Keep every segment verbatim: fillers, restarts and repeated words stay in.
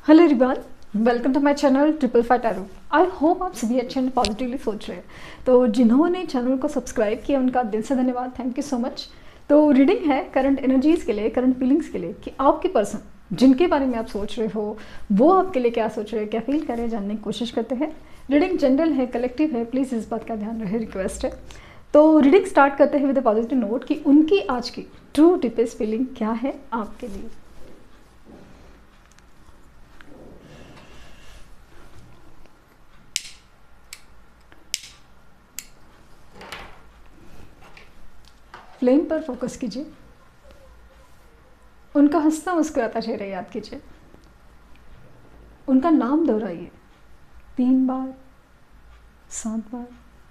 Hello everyone, welcome to my channel triple five tarot. I hope आप सभी अच्छे and positively सोच रहे हैं। तो जिन्होंने चैनल को सब्सक्राइब किया उनका दिल से धन्यवाद, थैंक यू सो मच। तो रीडिंग है करंट एनर्जीज़ के लिए, करंट फीलिंग्स के लिए कि आपके पर्सन जिनके बारे में आप सोच रहे हो वो आपके लिए क्या सोच रहे हैं, क्या फील कर रहे हैं, जानने की कोशिश करते हैं। रीडिंग जनरल है, कलेक्टिव है, प्लीज़ इस बात का ध्यान रहे, रिक्वेस्ट है। तो रीडिंग स्टार्ट करते हैं विद अ पॉजिटिव नोट कि उनकी आज की ट्रू डीपेस्ट फीलिंग क्या है आपके लिए। फ्लेम पर फोकस कीजिए, उनका हंसता मुस्कुराता चेहरा याद कीजिए, उनका नाम दोहराइए तीन बार, सात बार।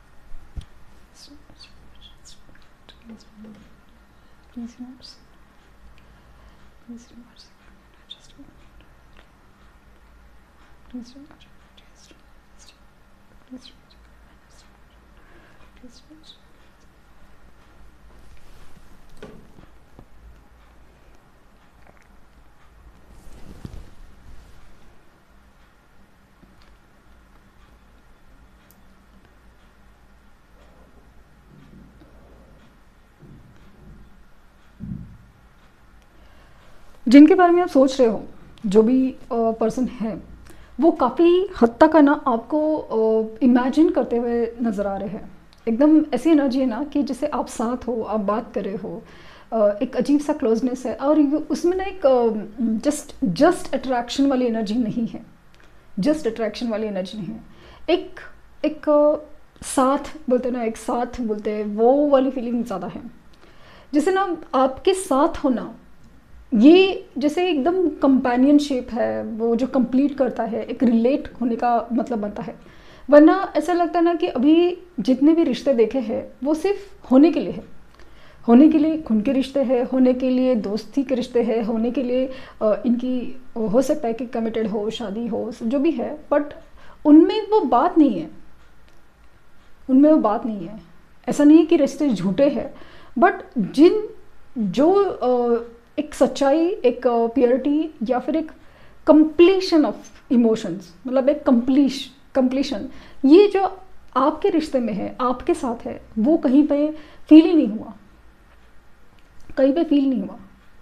जिनके बारे में आप सोच रहे हो, जो भी पर्सन है, वो काफ़ी हद तक है ना आपको इमेजिन करते हुए नज़र आ रहे हैं। एकदम ऐसी एनर्जी है ना कि जैसे आप साथ हो, आप बात कर रहे हो, uh, एक अजीब सा क्लोजनेस है और उसमें ना एक जस्ट जस्ट अट्रैक्शन वाली एनर्जी नहीं है, जस्ट अट्रैक्शन वाली एनर्जी नहीं है। एक एक uh, साथ बोलते ना, एक साथ बोलते हैं, वो वाली फीलिंग ज़्यादा है। जैसे ना आपके साथ होना, ये जैसे एकदम कंपेनियनशिप है, वो जो कंप्लीट करता है, एक रिलेट होने का मतलब बनता है। वरना ऐसा लगता है ना कि अभी जितने भी रिश्ते देखे हैं वो सिर्फ होने के लिए है, होने के लिए खून के रिश्ते हैं, होने के लिए दोस्ती के रिश्ते हैं, होने के लिए इनकी हो सकता है कि कमिटेड हो, शादी हो, जो भी है, बट उनमें वो बात नहीं है, उनमें वो बात नहीं है। ऐसा नहीं है कि रिश्ते झूठे हैं, बट जिन जो एक सच्चाई, एक प्योरिटी या फिर एक कंप्लीशन ऑफ इमोशंस, मतलब एक कंप्लीश कंप्लीशन, ये जो आपके रिश्ते में है, आपके साथ है, वो कहीं पे फील ही नहीं हुआ, कहीं पे फील नहीं हुआ।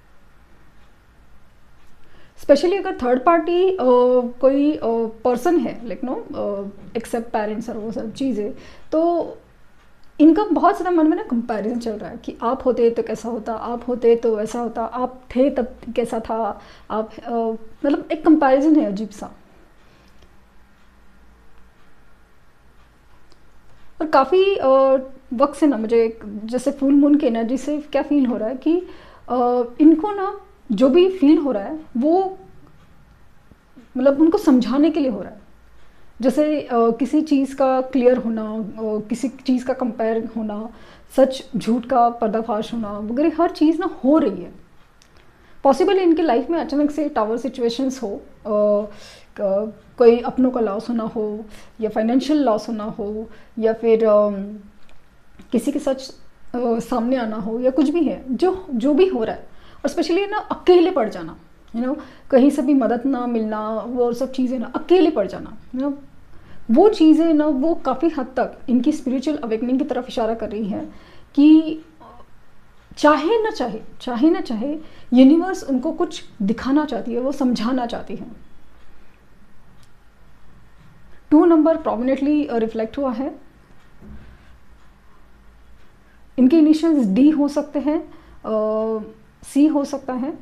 स्पेशली अगर थर्ड पार्टी कोई पर्सन है, लाइक नो एक्सेप्ट पेरेंट्स और वो सब चीज़ें, तो इनका बहुत ज़्यादा मन में ना कंपैरिजन चल रहा है कि आप होते तो कैसा होता, आप होते तो ऐसा होता, आप थे तब कैसा था, आप आ, मतलब एक कंपैरिजन है अजीब सा। और काफ़ी वक्त से ना मुझे जैसे फुल मून की एनर्जी से क्या फील हो रहा है कि आ, इनको ना जो भी फील हो रहा है वो मतलब उनको समझाने के लिए हो रहा है। जैसे uh, किसी चीज़ का क्लियर होना, uh, किसी चीज़ का कंपेयर होना, सच झूठ का पर्दाफाश होना वगैरह, हर चीज़ ना हो रही है। पॉसिबल इनके लाइफ में अचानक से टावर सिचुएशंस हो, uh, uh, कोई अपनों का लॉस होना हो, या फाइनेंशियल लॉस होना हो, या फिर uh, किसी के सच uh, सामने आना हो, या कुछ भी है, जो जो भी हो रहा है। और स्पेशली ना अकेले पड़ जाना, यू नो, कहीं से भी मदद ना मिलना, वो सब चीज़ें ना, अकेले पड़ जाना, यू नो, वो चीज़ें ना वो काफ़ी हद तक इनकी स्पिरिचुअल अवेकनिंग की तरफ इशारा कर रही हैं कि चाहे ना चाहे चाहे ना चाहे यूनिवर्स उनको कुछ दिखाना चाहती है, वो समझाना चाहती है। टू नंबर प्रोमिनेंटली रिफ्लेक्ट हुआ है। इनके इनिशियल्स डी हो सकते हैं, सी हो सकता है।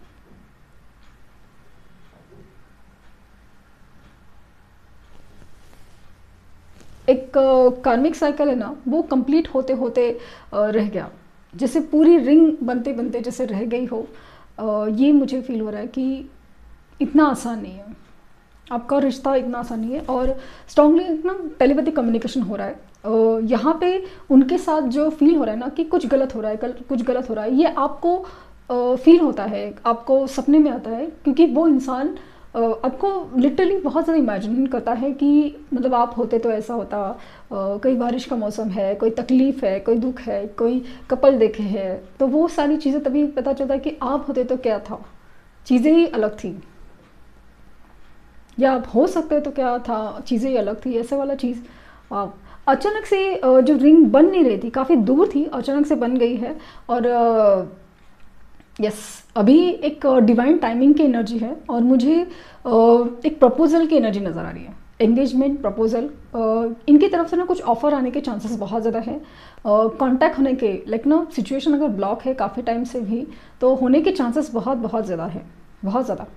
एक कार्मिक साइकिल है ना, वो कंप्लीट होते होते रह गया, जैसे पूरी रिंग बनते बनते जैसे रह गई हो। ये मुझे फील हो रहा है कि इतना आसान नहीं है, आपका रिश्ता इतना आसान नहीं है। और स्ट्रांगली ना टेलीपैथिक कम्युनिकेशन हो रहा है यहाँ पे। उनके साथ जो फील हो रहा है ना कि कुछ गलत हो रहा है, कुछ गलत हो रहा है, ये आपको फील होता है, आपको सपने में आता है, क्योंकि वो इंसान आपको लिटरली बहुत ज़्यादा इमेजिन करता है कि मतलब आप होते तो ऐसा होता, कोई बारिश का मौसम है, कोई तकलीफ़ है, कोई दुख है, कोई कपल देखे हैं, तो वो सारी चीज़ें तभी पता चलता है कि आप होते तो क्या था, चीज़ें ही अलग थी। या आप हो सकते तो क्या था, चीज़ें ही अलग थी, ऐसे वाला चीज़। वाह! अचानक से अ, जो रिंग बन नहीं रही थी, काफ़ी दूर थी, अचानक से बन गई है। और यस, अभी एक डिवाइन टाइमिंग की एनर्जी है और मुझे अ, एक प्रपोजल की एनर्जी नज़र आ रही है। एंगेजमेंट प्रपोजल, इनकी तरफ से ना कुछ ऑफर आने के चांसेस बहुत ज़्यादा है। कांटेक्ट होने के, लाइक ना सिचुएशन अगर ब्लॉक है काफ़ी टाइम से भी, तो होने के चांसेस बहुत बहुत ज़्यादा है, बहुत ज़्यादा।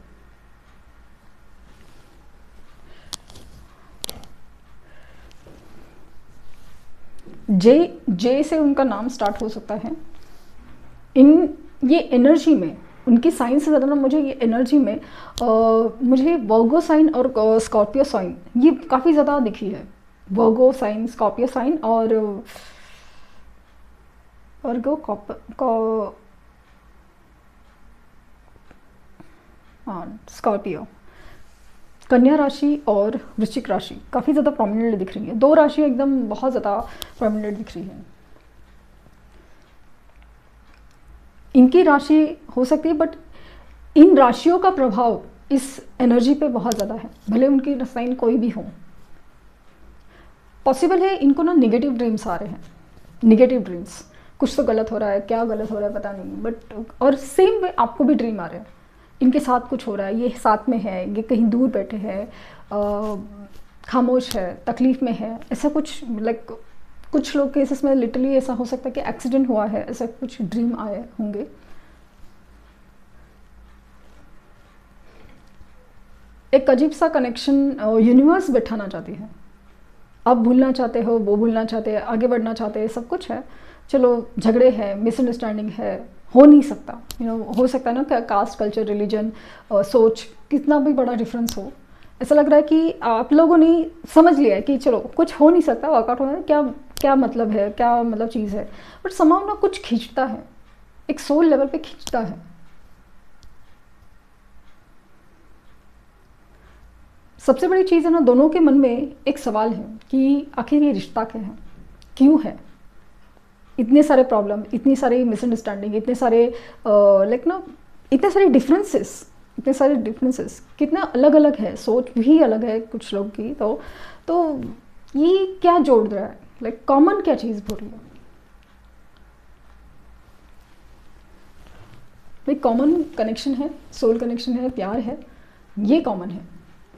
जे जे से उनका नाम स्टार्ट हो सकता है। इन ये एनर्जी में, उनकी साइन से ज़्यादा ना मुझे ये एनर्जी में अ, मुझे वर्गो साइन और स्कॉर्पियो साइन ये काफ़ी ज़्यादा दिखी है। वर्गो साइन, स्कॉर्पियो साइन और वर्गो कॉप को हाँ, स्कॉर्पियो, कन्या राशि और वृश्चिक राशि काफ़ी ज़्यादा प्रोमिनेंटली दिख रही है। दो राशि एकदम बहुत ज़्यादा प्रोमिनेंट दिख रही है। इनकी राशि हो सकती है, बट इन राशियों का प्रभाव इस एनर्जी पे बहुत ज़्यादा है, भले उनकी साइन कोई भी हो। पॉसिबल है इनको ना नेगेटिव ड्रीम्स आ रहे हैं, नेगेटिव ड्रीम्स, कुछ तो गलत हो रहा है, क्या गलत हो रहा है पता नहीं, बट और सेम वे आपको भी ड्रीम आ रहे हैं, इनके साथ कुछ हो रहा है, ये साथ में है, ये कहीं दूर बैठे हैं, खामोश है, तकलीफ़ में है, ऐसा कुछ। लाइक कुछ लोग केसेस में लिटरली ऐसा हो सकता है कि एक्सीडेंट हुआ है, ऐसा कुछ ड्रीम आए होंगे। एक अजीब सा कनेक्शन यूनिवर्स बैठाना चाहती है। आप भूलना चाहते हो, वो भूलना चाहते हैं, आगे बढ़ना चाहते हैं, सब कुछ है। चलो झगड़े हैं, मिसअंडरस्टैंडिंग है, हो नहीं सकता, यू नो हो सकता है ना, कास्ट, कल्चर, रिलीजन, सोच, कितना भी बड़ा डिफरेंस हो, ऐसा लग रहा है कि आप लोगों ने समझ लिया है कि चलो कुछ हो नहीं सकता, वर्कआउट होना है, क्या क्या मतलब है, क्या मतलब चीज़ है, बट समाव ना कुछ खींचता है, एक सोल लेवल पे खींचता है। सबसे बड़ी चीज़ है ना, दोनों के मन में एक सवाल है कि आखिर ये रिश्ता क्या है, क्यों है, इतने सारे प्रॉब्लम, इतनी सारी मिसअंडरस्टैंडिंग, इतने सारे लाइक ना, इतने सारे डिफरेंसेस, इतने सारे डिफरेंसेस, कितना अलग अलग है, सोच भी अलग है कुछ लोग की, तो तो ये क्या जोड़ रहा है, लाइक कॉमन क्या चीज़ बोल रही है, भाई कॉमन कनेक्शन है, सोल कनेक्शन है, प्यार है, ये कॉमन है।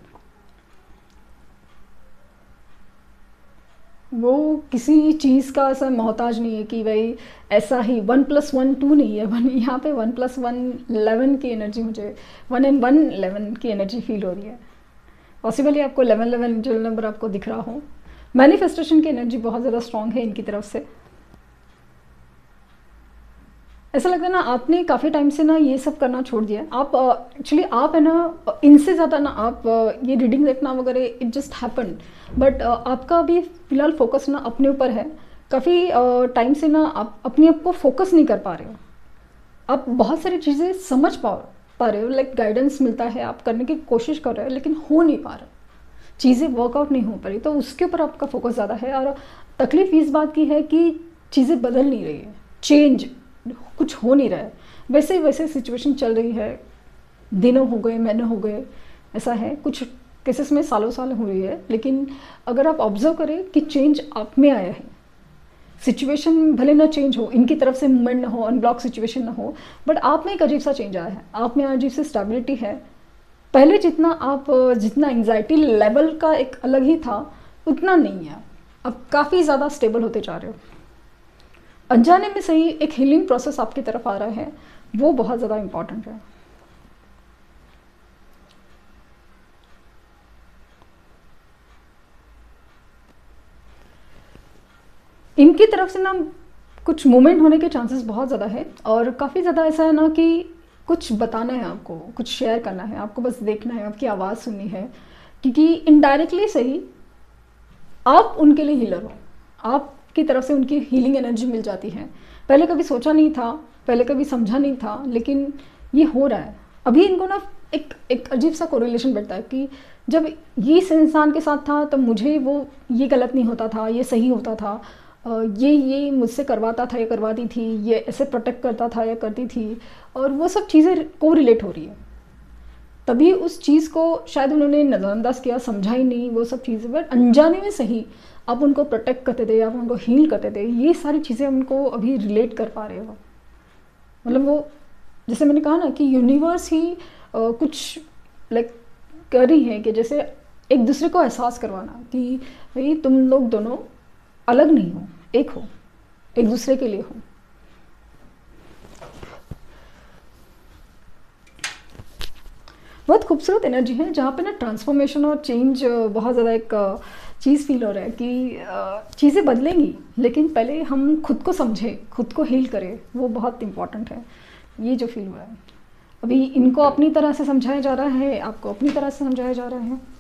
वो किसी चीज़ का ऐसा मोहताज नहीं है कि भाई ऐसा ही वन प्लस वन टू नहीं है, वन यहाँ पे वन प्लस वन इलेवन की एनर्जी, मुझे वन एंड वन इलेवन की एनर्जी फील हो रही है। पॉसिबली आपको इलेवन इलेवन जो नंबर आपको दिख रहा हो, मैनिफेस्टेशन की एनर्जी बहुत ज़्यादा स्ट्रॉन्ग है इनकी तरफ से। ऐसा लगता है ना आपने काफ़ी टाइम से ना ये सब करना छोड़ दिया। आप एक्चुअली uh, आप है ना इनसे ज़्यादा ना आप uh, ये रीडिंग देखना वगैरह इट जस्ट हैपन, बट आपका अभी फ़िलहाल फोकस ना अपने ऊपर है। काफ़ी टाइम uh, से ना आप अपने आप को फोकस नहीं कर पा रहे हो, आप बहुत सारी चीज़ें समझ पा पा रहे हो, लाइक गाइडेंस मिलता है, आप करने की कोशिश कर रहे हो, लेकिन हो नहीं पा रहा, चीज़ें वर्कआउट नहीं हो पा रही, तो उसके ऊपर आपका फोकस ज़्यादा है। और तकलीफ़ इस बात की है कि चीज़ें बदल नहीं रही है, चेंज कुछ हो नहीं रहा है, वैसे वैसे सिचुएशन चल रही है, दिनों हो गए, महीने हो गए, ऐसा है। कुछ केसेस में सालों साल हो रही है, लेकिन अगर आप ऑब्जर्व करें कि चेंज आप में आया है, सिचुएशन भले ना चेंज हो, इनकी तरफ से मूवमेंट ना हो, अनब्लॉक सिचुएशन ना हो, बट आप में एक अजीब सा चेंज आया है, आप में अजीब सी स्टेबिलिटी है। पहले जितना आप जितना एंग्जाइटी लेवल का एक अलग ही था, उतना नहीं है, अब काफ़ी ज़्यादा स्टेबल होते जा रहे हो। अनजाने में सही एक हीलिंग प्रोसेस आपकी तरफ आ रहा है, वो बहुत ज़्यादा इम्पॉर्टेंट है। इनकी तरफ से ना कुछ मूवमेंट होने के चांसेस बहुत ज़्यादा है, और काफ़ी ज़्यादा ऐसा है ना कि कुछ बताना है आपको, कुछ शेयर करना है आपको, बस देखना है, आपकी आवाज़ सुननी है, क्योंकि इनडायरेक्टली सही आप उनके लिए हीलर हो, आपकी तरफ से उनकी हीलिंग एनर्जी मिल जाती है। पहले कभी सोचा नहीं था, पहले कभी समझा नहीं था, लेकिन ये हो रहा है अभी। इनको ना एक एक अजीब सा कोरिलेशन बैठता है कि जब ये इस इंसान के साथ था तो मुझे वो ये गलत नहीं होता था, ये सही होता था, ये ये मुझसे करवाता था या करवाती थी, ये ऐसे प्रोटेक्ट करता था या करती थी, और वो सब चीज़ें को रिलेट हो रही है। तभी उस चीज़ को शायद उन्होंने नज़रअंदाज किया, समझा ही नहीं वो सब चीज़ें, बट अनजाने में सही आप उनको प्रोटेक्ट करते थे, आप उनको हील करते थे, ये सारी चीज़ें उनको अभी रिलेट कर पा रहे हो। मतलब वो, जैसे मैंने कहा ना कि यूनिवर्स ही आ, कुछ लाइक कर रही है कि जैसे एक दूसरे को एहसास करवाना कि भाई तुम लोग दोनों अलग नहीं हो, एक हो, एक दूसरे के लिए हो। बहुत खूबसूरत एनर्जी है जहाँ पे ना ट्रांसफॉर्मेशन और चेंज बहुत ज़्यादा एक चीज़ फील हो रहा है कि चीज़ें बदलेंगी, लेकिन पहले हम खुद को समझें, खुद को हील करें, वो बहुत इम्पॉर्टेंट है। ये जो फील हुआ है अभी, इनको अपनी तरह से समझाया जा रहा है, आपको अपनी तरह से समझाया जा रहा है।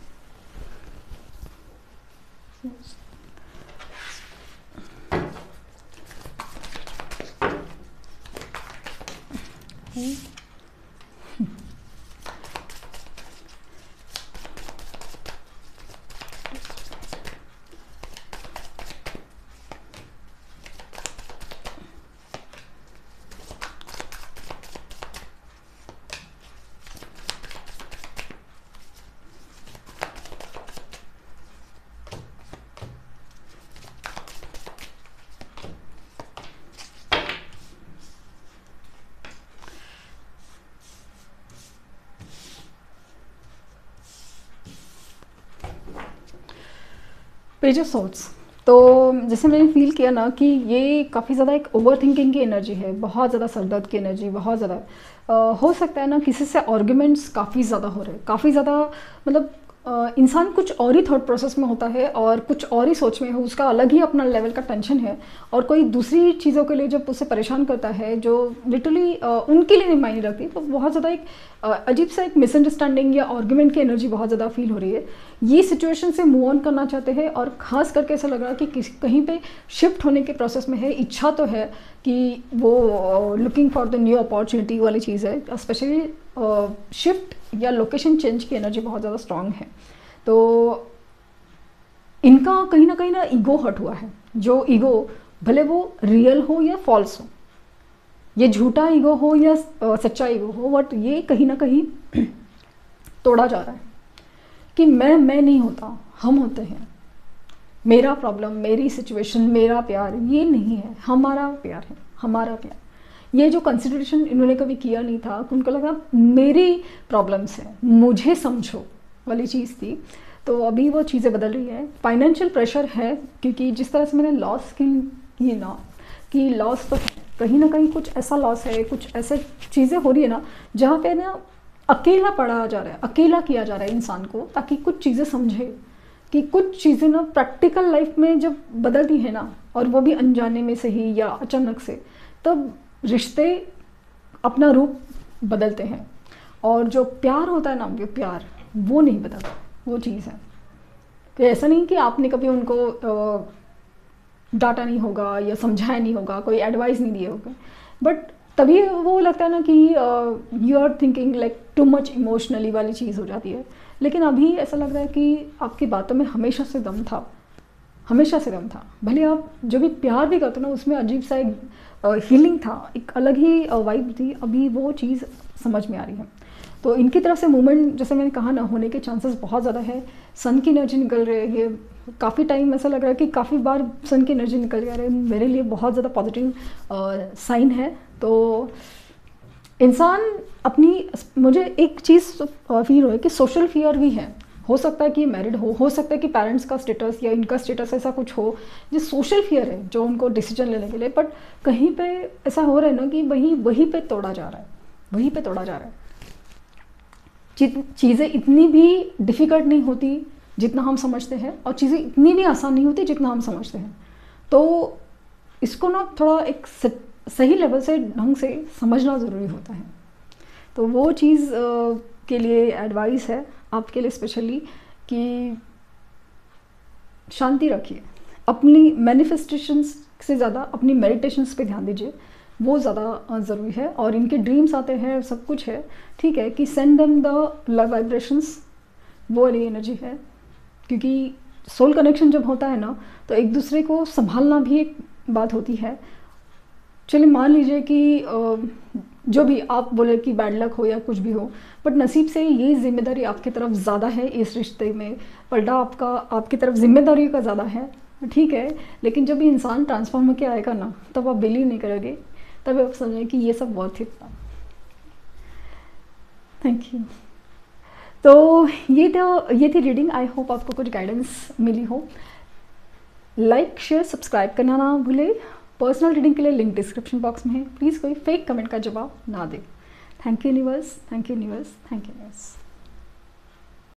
पेज ऑफ सोर्ट्स, तो जैसे मैंने फील किया ना कि ये काफ़ी ज़्यादा एक ओवर थिंकिंग की एनर्जी है, बहुत ज़्यादा सरदर्द की एनर्जी, बहुत ज़्यादा हो सकता है ना किसी से आर्ग्यूमेंट्स काफ़ी ज़्यादा हो रहे हैं, काफ़ी ज़्यादा मतलब अ, इंसान कुछ और ही थॉट प्रोसेस में होता है और कुछ और ही सोच में हो, उसका अलग ही अपना लेवल का टेंशन है, और कोई दूसरी चीज़ों के लिए जब उसे परेशान करता है जो लिटरली उनके लिए नहीं मायने रखती, तो बहुत ज़्यादा एक अ, अजीब सा एक मिसअंडरस्टैंडिंग या आर्ग्यूमेंट की एनर्जी बहुत ज़्यादा फील हो रही है। ये सिचुएशन से मूव ऑन करना चाहते हैं, और ख़ास करके ऐसा लग रहा है कि किसी कहीं पे शिफ्ट होने के प्रोसेस में है, इच्छा तो है कि वो looking for the new opportunity वाली चीज़ है, स्पेशली शिफ्ट या लोकेशन चेंज की एनर्जी बहुत ज़्यादा स्ट्रांग है। तो इनका कहीं ना कहीं ना ईगो हर्ट हुआ है, जो ईगो भले वो रियल हो या फॉल्स हो, ये झूठा ईगो हो या अ, सच्चा ईगो हो, बट ये कहीं ना कहीं तोड़ा जा रहा है कि मैं मैं नहीं होता, हम होते हैं, मेरा प्रॉब्लम, मेरी सिचुएशन, मेरा प्यार ये नहीं है, हमारा प्यार है, हमारा प्यार। ये जो कंसिडरेशन इन्होंने कभी किया नहीं था, उनको लगा मेरी प्रॉब्लम्स है, मुझे समझो वाली चीज़ थी, तो अभी वो चीज़ें बदल रही है। फाइनेंशियल प्रेशर है, क्योंकि जिस तरह से मैंने लॉस की की ना कि लॉस तो कहीं ना कहीं कुछ ऐसा लॉस है, कुछ ऐसे चीज़ें हो रही है ना जहाँ पे ना अकेला पढ़ा जा रहा है, अकेला किया जा रहा है इंसान को, ताकि कुछ चीज़ें समझे कि कुछ चीज़ें ना प्रैक्टिकल लाइफ में जब बदलती है ना, और वो भी अनजाने में से ही या अचानक से, तब रिश्ते अपना रूप बदलते हैं, और जो प्यार होता है ना, वो प्यार वो नहीं बदलता, वो चीज़ है कि ऐसा नहीं कि आपने कभी उनको डांटा नहीं होगा या समझाया नहीं होगा, कोई एडवाइस नहीं दिए होगा, बट तभी वो लगता है ना कि you are thinking like too much emotionally वाली चीज़ हो जाती है। लेकिन अभी ऐसा लग रहा है कि आपकी बातों में हमेशा से दम था, हमेशा से दम था, भले आप जो भी प्यार भी करते हो ना उसमें अजीब सा एक हीलिंग था, एक अलग ही वाइब थी, अभी वो चीज़ समझ में आ रही है। तो इनकी तरफ से मूवमेंट, जैसे मैंने कहा ना, होने के चांसेस बहुत ज़्यादा है। सन की एनर्जी निकल रही है, काफ़ी टाइम ऐसा लग रहा है कि काफ़ी बार सन की एनर्जी निकल जा रही है, मेरे लिए बहुत ज़्यादा पॉजिटिव साइन है। तो इंसान अपनी, मुझे एक चीज़ फील हो है कि सोशल फियर भी है, हो सकता है कि मैरिड हो हो सकता है कि पेरेंट्स का स्टेटस या इनका स्टेटस ऐसा कुछ हो जो सोशल फियर है जो उनको डिसीजन लेने के लिए, बट कहीं पे ऐसा हो रहा है ना कि वही वहीं पे तोड़ा जा रहा है, वहीं पे तोड़ा जा रहा है। चीज़ें इतनी भी डिफ़िकल्ट नहीं होती जितना हम समझते हैं, और चीज़ें इतनी भी आसान नहीं होती जितना हम समझते हैं। तो इसको ना थोड़ा एक सही लेवल से, ढंग से समझना ज़रूरी होता है। तो वो चीज़ के लिए एडवाइस है आपके लिए स्पेशली कि शांति रखिए, अपनी मैनिफेस्टेशंस से ज़्यादा अपनी मेडिटेशंस पे ध्यान दीजिए, वो ज़्यादा ज़रूरी है। और इनके ड्रीम्स आते हैं, सब कुछ है, ठीक है, कि send them the love vibrations, वो वाली एनर्जी है, क्योंकि सोल कनेक्शन जब होता है ना तो एक दूसरे को संभालना भी एक बात होती है। चलिए मान लीजिए कि जो भी आप बोले कि बैड लक हो या कुछ भी हो, बट नसीब से ये जिम्मेदारी आपकी तरफ ज़्यादा है इस रिश्ते में, पलटा आपका आपकी तरफ जिम्मेदारी का ज़्यादा है, ठीक है। लेकिन जब ये इंसान ट्रांसफॉर्म होकर आएगा ना, तब आप बिलीव नहीं करोगे, तब आप समझें कि ये सब वर्थ इट था। Thank you. तो ये तो ये थी रीडिंग। आई होप आपको कुछ गाइडेंस मिली हो। लाइक शेयर सब्सक्राइब करना ना भूले। पर्सनल रीडिंग के लिए लिंक डिस्क्रिप्शन बॉक्स में है। प्लीज़ कोई फेक कमेंट का जवाब ना दे। Thank you universe, thank you universe, thank you universe.